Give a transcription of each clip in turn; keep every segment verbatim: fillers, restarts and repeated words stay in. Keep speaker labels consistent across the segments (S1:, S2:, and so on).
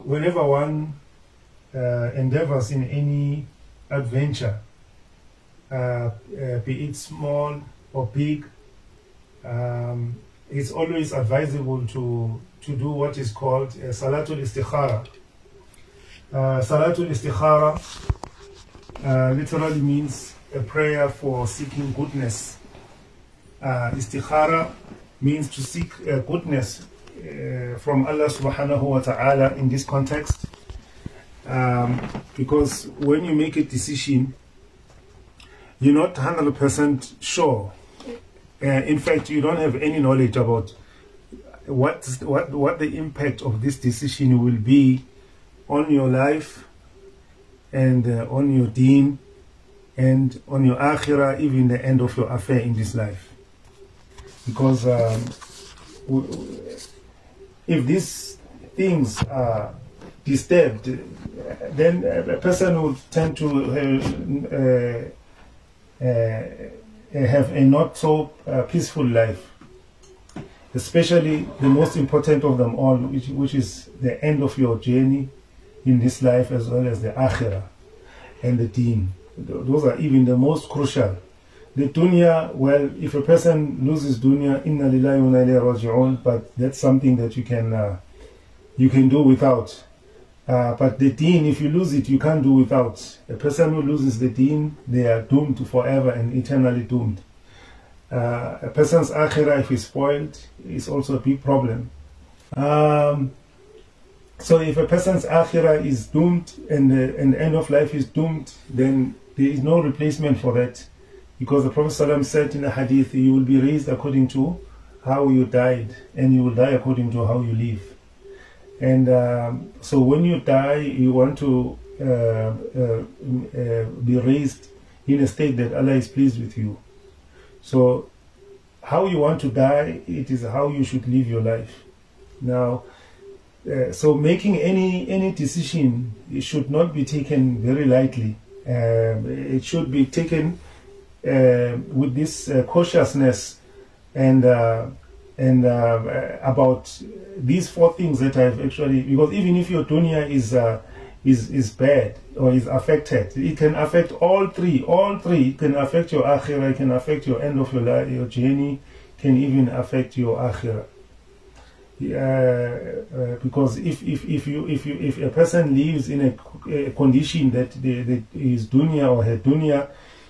S1: whenever one uh, endeavors in any adventure, uh, uh, be it small or big, um, it's always advisable to, to do what is called uh, Salatul Istikhara. Uh, Salatul Istikhara uh, literally means a prayer for seeking goodness. Uh, istikhara means to seek uh, goodness uh, from Allah subhanahu wa ta'ala in this context. Um, because when you make a decision, you're not one hundred percent sure. Uh, in fact, you don't have any knowledge about what, what, what the impact of this decision will be on your life and uh, on your deen and on your akhirah, even the end of your affair in this life. Because um, if these things are disturbed, then a person would tend to uh, uh, have a not so uh, peaceful life. Especially the most important of them all, which, which is the end of your journey in this life, as well as the akhirah and the deen. Those are even the most crucial. The dunya, well, if a person loses dunya, inna lillahi wa inna ilayhi raji'un, but that's something that you can uh, you can do without. Uh, but the deen, if you lose it, you can't do without. A person who loses the deen, they are doomed forever and eternally doomed. Uh, a person's akhirah, if he's spoiled, is also a big problem. Um, so if a person's akhirah is doomed and the, and the end of life is doomed, then there is no replacement for that. Because the Prophet ﷺ said in a hadith, you will be raised according to how you died, and you will die according to how you live. And um, so when you die, you want to uh, uh, uh, be raised in a state that Allah is pleased with you. So how you want to die, it is how you should live your life. Now, uh, so making any, any decision, it should not be taken very lightly. Uh, it should be taken Uh, with this uh, cautiousness and uh, and uh, about these four things that I've actually, because even if your dunya is uh, is is bad or is affected, it can affect all three. All three it can affect your akhirah, it can affect your end of your life, your journey, can even affect your akhirah. Uh, uh, because if if if you if you if a person lives in a, a condition that the, the, his dunya or her dunya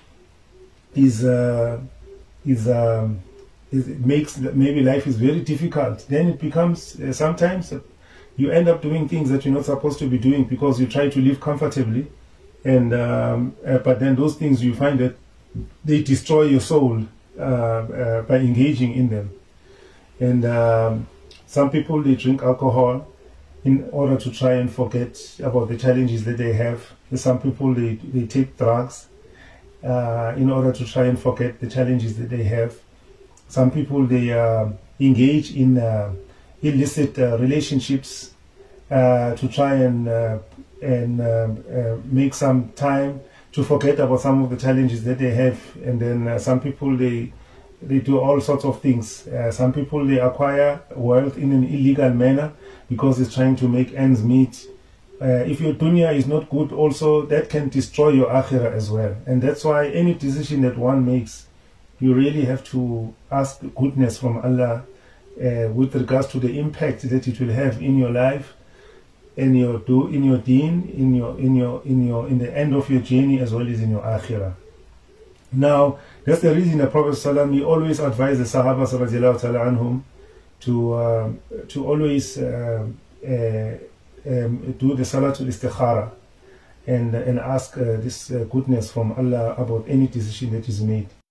S1: is uh, is, um, is it makes maybe life is very difficult, then it becomes uh, sometimes uh, you end up doing things that you're not supposed to be doing because you try to live comfortably, and um, uh, but then those things you find that they destroy your soul uh, uh, by engaging in them. And um, some people, they drink alcohol in order to try and forget about the challenges that they have. Some people, they, they take drugs Uh, in order to try and forget the challenges that they have. Some people, they uh, engage in uh, illicit uh, relationships uh, to try and uh, and uh, uh, make some time to forget about some of the challenges that they have. And then uh, some people, they they do all sorts of things. Uh, some people, they acquire wealth in an illegal manner because it's trying to make ends meet. Uh, if your dunya is not good also, that can destroy your akhirah as well. And that's why any decision that one makes, you really have to ask goodness from Allah uh, with regards to the impact that it will have in your life, in your do, in your deen, in your in your in your in the end of your journey, as well as in your akhirah. Now, that's the reason the Prophet ﷺ, he always advised the Sahaba radiallahu ta'ala anhum to uh, to always uh, uh, Um, do the Salatul Istikhara and, and ask uh, this uh, goodness from Allah about any decision that is made.